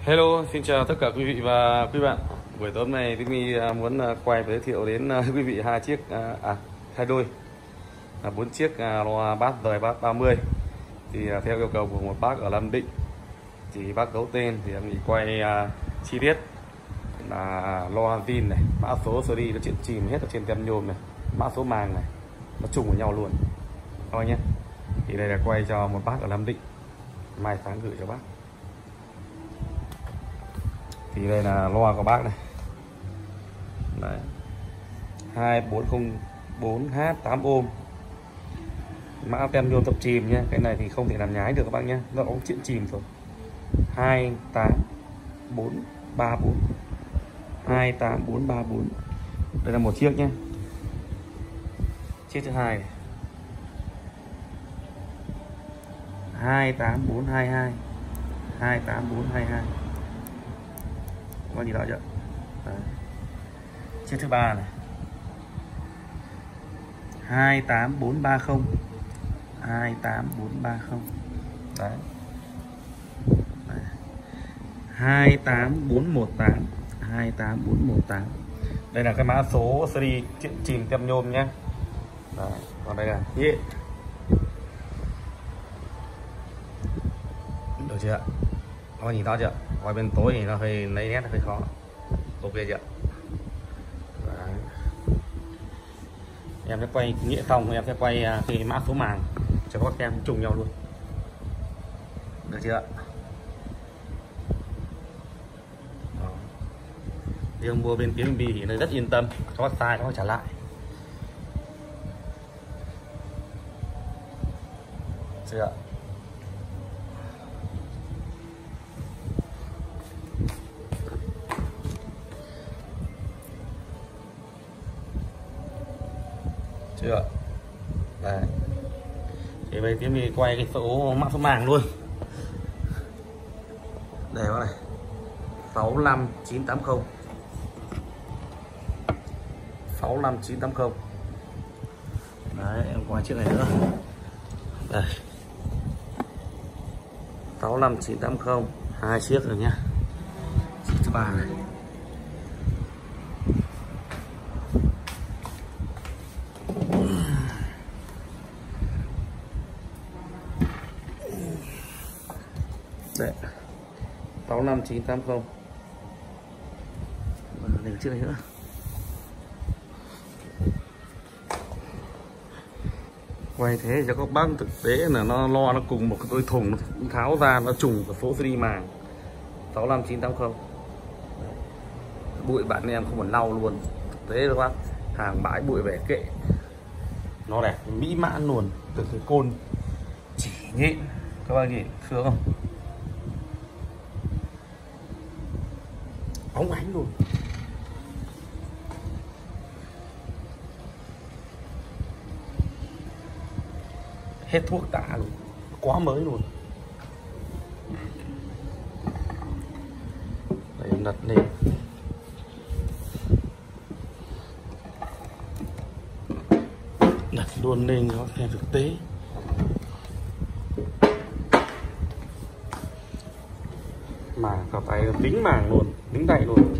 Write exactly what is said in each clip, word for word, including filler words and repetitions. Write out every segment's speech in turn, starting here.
Hello, xin chào tất cả quý vị và quý bạn. Buổi tối nay Tiến My muốn quay giới thiệu đến quý vị hai chiếc à hai đôi bốn chiếc loa bass rời bass ba mươi. Thì theo yêu cầu của một bác ở Nam Định thì bác giấu tên thì em quay chi tiết là loa zin này, mã số series nó chìm chìm hết ở trên tem nhôm này, mã số màng này nó trùng với nhau luôn thôi nhé. Thì đây là quay cho một bác ở Nam Định, mai sáng gửi cho bác. Thì đây là loa của bác này. Đấy. hai bốn không bốn H tám ohm. Mã tem nhôm tập chìm nhé. Cái này thì không thể làm nhái được các bác nhé. Nó có chuyện chìm rồi. hai tám bốn ba bốn. hai tám bốn ba bốn. Đây là một chiếc nhé. Chiếc thứ hai này. hai tám bốn hai hai. hai tám bốn hai hai. Có gì đó chưa? Đấy. Chiếc thứ ba này. hai tám bốn ba không. hai tám bốn ba không. Đấy. Đấy. hai tám bốn một tám. hai tám bốn một tám. Đây là cái mã số series chìm tem nhôm nhé. Đấy. Còn đây là yeah. Được chưa? Có nhìn rõ chưa? Ngoài bên tối thì nó hơi lấy nét, nó hơi khó. Ok chưa? Đấy. Em sẽ quay nghĩa xong, em sẽ quay cái mã số màng cho các em trùng nhau luôn. Được chưa? Đó. Riêng mua bên Tiến Bi thì nó rất yên tâm, các bác sai các bác trả lại. Chưa? Chưa? Đấy. Thì bây giờ mình quay cái số mã số màng luôn. Đây các này. sáu năm chín tám không. sáu năm chín tám không. Đấy, em quay chiếc này nữa. Đây. sáu năm chín tám không, hai chiếc rồi nhá. Chiếc thứ ba này. Đấy. sáu năm chín tám không. Đây chiếc này nữa. Quay thế cho các bác thực tế là nó lo nó cùng một cái đôi thùng, nó tháo ra nó trùng cả số series màng. sáu năm chín tám không. Bụi bạn em không còn lau luôn. Thực tế các bác, hàng bãi bụi về kệ. Nó đẹp mỹ mãn luôn, từ cái côn chỉ nhịn. Các bác nhìn sướng không? Óng ánh luôn. Hết thuốc tả luôn, quá mới luôn. Đây đặt lên. Đặt luôn lên cho xem thực tế. Màng cả tay tính màng luôn, tính tay luôn.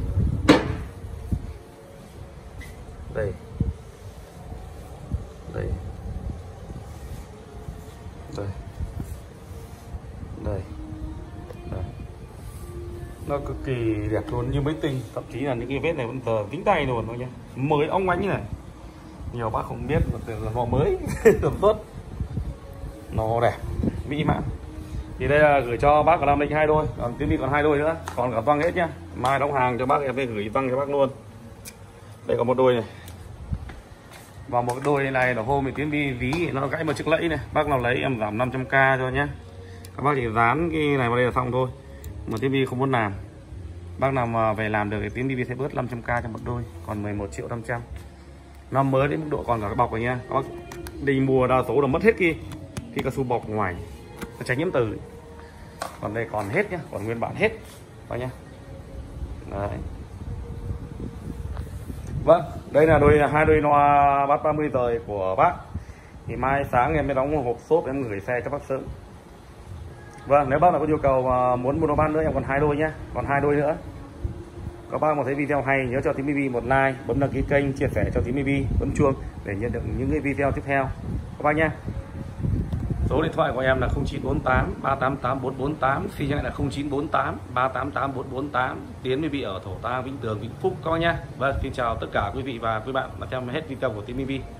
Đây. Đây. Đây. Đây. Đây. Nó cực kỳ đẹp luôn, như mới tinh, thậm chí là những cái vết này vẫn giờ tính tay luôn thôi nhá. Mới óng ánh như này. Nhiều bác không biết là nó mới sản xuất. Nó đẹp, mỹ mãn. Thì đây là gửi cho bác ở Nam Định hai đôi, còn Tiến Bi còn hai đôi nữa, còn cả toang hết nhá. Mai đóng hàng cho bác em sẽ gửi toang cho bác luôn. Đây có một đôi này. Và một đôi này là hôm thì Tiến Bi ví nó gãy một chiếc lẫy này, bác nào lấy em giảm năm trăm k cho nhé. Các bác chỉ dán cái này vào đây là xong thôi. Mà Tiến Bi không muốn làm. Bác nào mà về làm được thì Tiến Bi sẽ bớt năm trăm k cho một đôi, còn mười một triệu năm trăm. Nó mới đến mức độ còn cả cái bọc rồi nha. Các bác đi mua đa số là mất hết khi khi cao su bọc ngoài, nó tránh nhiễm từ. Còn đây còn hết nhá, còn nguyên bản hết coi nhá. Đấy. Vâng, đây là đôi hai đôi loa bass ba mươi rời của bác. Thì mai sáng em mới đóng một hộp xốp em gửi xe cho bác sớm. Vâng, nếu bác nào có yêu cầu mà muốn mua đồ ban nữa em còn hai đôi nhé, còn hai đôi nữa. Các bác mà thấy video hay nhớ cho Tím ti vi một like, bấm đăng ký kênh, chia sẻ cho Tím ti vi, bấm chuông để nhận được những cái video tiếp theo các bác nhé. Số điện thoại của em là không chín bốn tám ba tám tám bốn bốn tám, xin nhắc là không chín bốn tám ba tám tám bốn bốn tám. Tiến với vị ở Thổ Tàng, Vĩnh Tường, Vĩnh Phúc các bác nhé. Vâng, xin chào tất cả quý vị và quý bạn đã xem hết video của Tím ti vi.